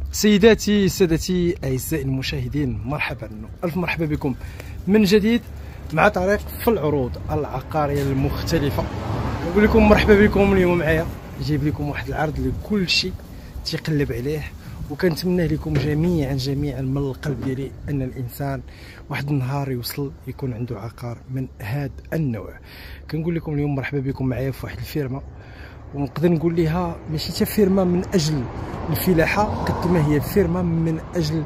سيداتي سادتي اعزائي المشاهدين، مرحبا الف مرحبا بكم من جديد مع طريق في العروض العقاريه المختلفه. نقول لكم مرحبا بكم. اليوم معايا جايب لكم واحد العرض لكل شيء تيقلب عليه، وكنتمنى لكم جميعا من القلب ديالي ان الانسان واحد النهار يوصل يكون عنده عقار من هذا النوع. كنقول لكم اليوم مرحبا بكم معايا في واحد الفيرما، ونقدر نقول لها ماشي حتى فيرما من اجل الفلاحه قد ما هي فيرما من اجل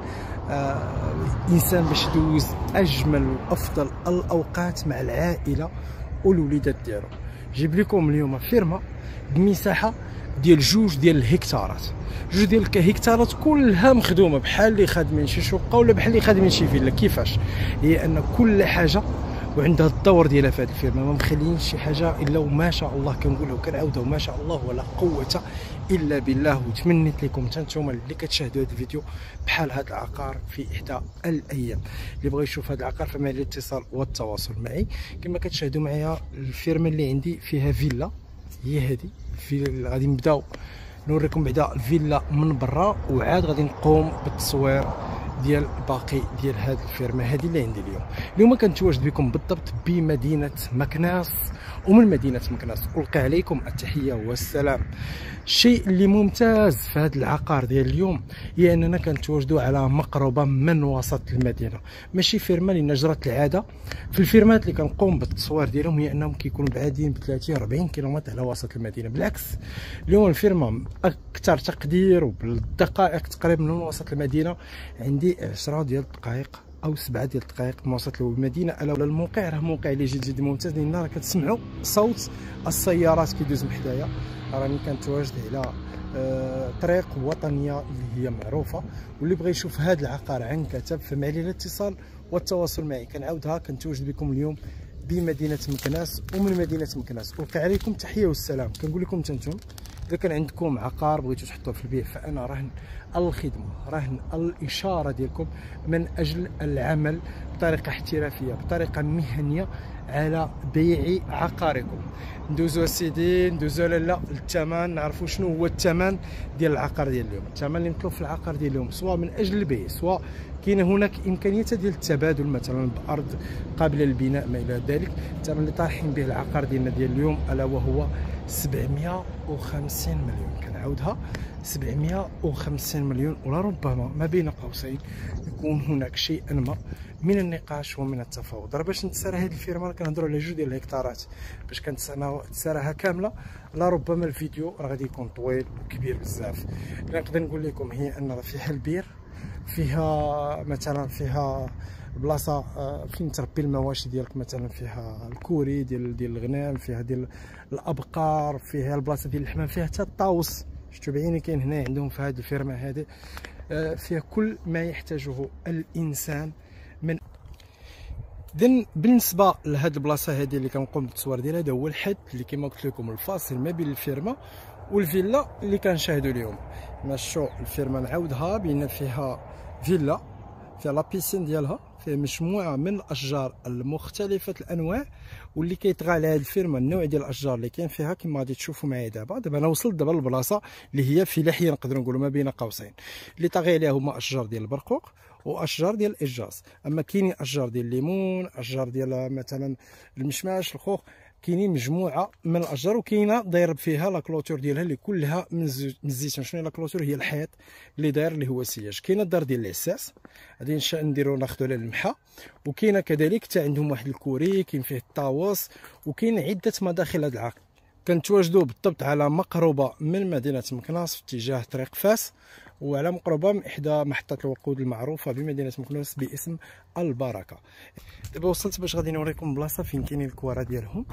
الانسان باش يدوز اجمل وافضل الاوقات مع العائله والوليدات ديالو. جيب لكم اليوم فيرما بمساحه ديال 2 ديال الهكتارات، 2 ديال الهكتارات كلها مخدومه بحال اللي خادمين شي شقه ولا بحال اللي خادمين شي فيلا. كيفاش؟ هي ان كل حاجه وعندها الدور ديالها في هذه الفيرما، ما مخليين شي حاجه الا وما شاء الله. كنقولها وكنعاودها وما شاء الله ولا قوه الا بالله. وتمنيت لكم حتى نتوما اللي كتشاهدوا هذا الفيديو بحال هذا العقار في احدى الايام. اللي بغى يشوف هذا العقار فما عليه الاتصال والتواصل معي. كما كتشاهدوا معايا الفيرما اللي عندي فيها فيلا، هي هذه في غادي نبداو نوريكم بعدا الفيلا من برا، وعاد غادي نقوم بالتصوير ديال باقي ديال هذه الفيرما هذه اللي عندي اليوم. كنتواجد بكم بالضبط بمدينه مكناس، ومن مدينه مكناس ألقي عليكم التحيه والسلام. الشيء اللي ممتاز في هذا العقار ديال اليوم هي اننا كنتواجدوا على مقربه من وسط المدينه، ماشي فيرما اللي جرت العاده في الفيرمات اللي كنقوم بالتصوير ديالهم هي انهم كيكونوا بعادين ب 30 40 كيلومتر على وسط المدينه. بالعكس اليوم الفيرما اكثر تقدير وبالدقائق تقريبا من وسط المدينه، عندي 10 ديال الدقائق او 7 ديال الدقائق من وسط المدينه. الا ولا الموقع راه موقع اللي جد ممتاز، لان راه كتسمعوا صوت السيارات كيدوز من حدايا. راني كنتواجد على طريق وطنيه اللي هي معروفه، واللي بغى يشوف هذا العقار عن كتب فما عليه الاتصال والتواصل معي. كنعاودها كنتواجد بكم اليوم بمدينه مكناس، ومن مدينه مكناس ألقي عليكم تحيه والسلام. كنقول لكم تنتم اذا كان عندكم عقار بغيتو تحطوه في البيع فانا رهن الخدمه، رهن الاشاره ديالكم من اجل العمل بطريقه احترافيه بطريقه مهنيه على بيع عقاركم. ندوزو سيدي ندوزو لالا الثمن، نعرفوا شنو هو الثمن ديال العقار ديال اليوم. الثمن اللي مطلوب في العقار ديال اليوم سواء من اجل البيع سواء كاين هناك امكانيه ديال التبادل مثلا بارض قابله للبناء ما الى ذلك. الثمن اللي طارحين به العقار ديالنا ديال اليوم الا وهو 750 مليون. كنعاودها 750 مليون، ولربما ما بين قوسين يكون هناك شيء ما من النقاش ومن التفاوض. راه باش نتسارى هذه الفيرما كنهضروا على 2 ديال الهكتارات، باش كنتساراها كامله لربما الفيديو راه غادي يكون طويل وكبير بزاف. اللي نقدر نقول لكم هي ان راه فيها البير، فيها مثلا فيها بلاصه فين تربي المواشي ديالك، مثلا فيها الكوري ديال الغنم، فيها ديال الابقار، فيها البلاصه ديال الحمام، فيها حتى الطاوس. شفتوا بعيني كاين هنا عندهم في هذه الفيرما هذه فيها كل ما يحتاجه الانسان من. اذن بالنسبه لهاد البلاصه هذه اللي كنقوم بالتصوير ديالها، هذا هو الحد اللي كما قلت لكم الفاصل ما بين الفيرما والفيلا اللي كنشاهدوا اليوم. مشوا الفيرما نعاودها بان فيها فيلا فيها لابيسين ديالها، فيها مجموعه من الاشجار المختلفه الانواع، واللي كيطغى على هذه الفيرما النوع ديال الاشجار اللي كاين فيها كما غادي تشوفوا معايا دابا انا وصلت دابا للبلاصه اللي هي فلاحيه نقدروا نقولوا ما بين قوسين. اللي طاغي عليها هما اشجار ديال البرقوق واشجار ديال الاشجاز، اما كاينين اشجار ديال الليمون، اشجار ديال مثلا المشماش الخوخ، كاينين مجموعه من الاشجار. وكاينه داير فيها لا كلوتور ديالها اللي كلها من الزيتون. شنو هي لا كلوتور؟ هي الحيط اللي داير اللي هو سياج. كاينه الدار ديال العساس غادي نديرو ناخذوا على المحا، وكاينه كذلك حتى عندهم واحد الكوري كاين فيه الطاووس، وكاين عده مداخل هذا العقد. كنتواجدوا بالضبط على مقربه من مدينه مكناس في اتجاه طريق فاس، وعلى مقربه من احدى محطات الوقود المعروفه بمدينه مكناس باسم البركه. دابا وصلت باش غادي نوريكم بلاصه فين كاينين الكواره ديالهم.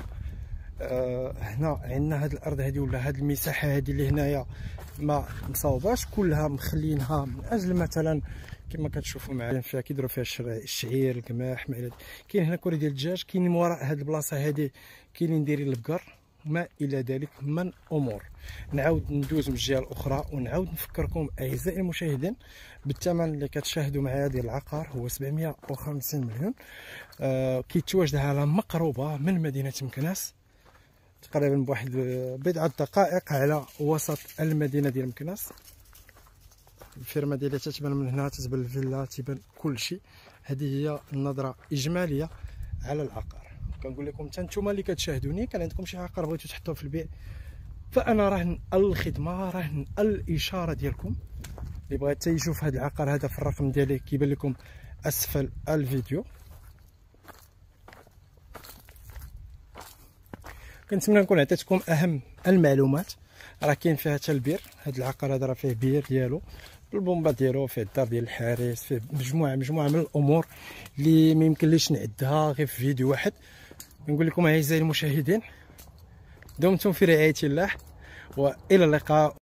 هنا عندنا هذه الارض هذه ولا هذه المساحه هذه اللي هنايا ما مصاوباش، كلها مخلينها من اجل مثلا كما كتشوفوا معايا فيها كيديروا فيها الشعير القماح ما كاين هنا كوري ديال الدجاج. كاين من وراء هذه البلاصه هذه كاينين دايرين البقر ما الى ذلك من امور. نعاود ندوز من الجهه الاخرى ونعاود نفكركم اعزائي المشاهدين بالثمن اللي كتشاهدوا معايا ديال العقار هو 750 مليون. كيتواجد على مقربه من مدينه مكناس، تقريبا بواحد بضعه دقائق على وسط المدينه ديال مكناس. الفيرما ديالها تتبان من هنا، تتبان الفيلا، تيبان كلشي. هذه هي النظره اجماليه على العقار. كنقول لكم حتى نتوما اللي كتشاهدوني كان عندكم شي عقار بغيتو تحطوه في البيع، فانا رهن الخدمه، رهن الاشاره ديالكم. اللي بغى حتى يشوف هذا العقار هذا في الرقم ديالي كيبان لكم اسفل الفيديو. كنتمنى نكون عطيتكم اهم المعلومات. راه كاين فيها حتى البير، هذا العقار هذا راه فيه بير ديالو، البومبا ديالو، فيه الدار ديال الحارس، فيه مجموعه من الامور اللي ما يمكنليش نعدها غير في فيديو واحد. نقول لكم اعزائي المشاهدين، دمتم في رعايه الله والى اللقاء.